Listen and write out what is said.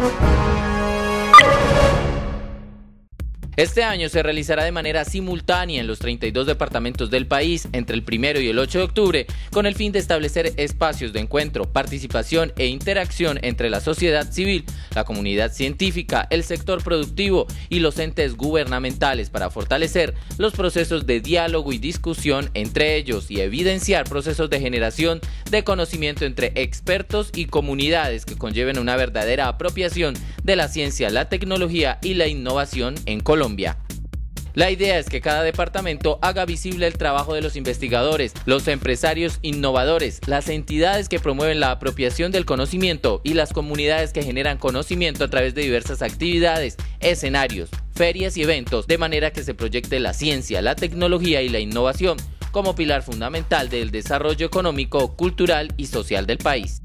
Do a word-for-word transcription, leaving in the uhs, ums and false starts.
Este año se realizará de manera simultánea en los treinta y dos departamentos del país entre el primero y el ocho de octubre, con el fin de establecer espacios de encuentro, participación e interacción entre la sociedad civil, la comunidad científica, el sector productivo y los entes gubernamentales para fortalecer los procesos de diálogo y discusión entre ellos y evidenciar procesos de generación de conocimiento entre expertos y comunidades que conlleven una verdadera apropiación de la ciencia, la tecnología y la innovación en Colombia. La idea es que cada departamento haga visible el trabajo de los investigadores, los empresarios innovadores, las entidades que promueven la apropiación del conocimiento y las comunidades que generan conocimiento a través de diversas actividades, escenarios, ferias y eventos, de manera que se proyecte la ciencia, la tecnología y la innovación como pilar fundamental del desarrollo económico, cultural y social del país.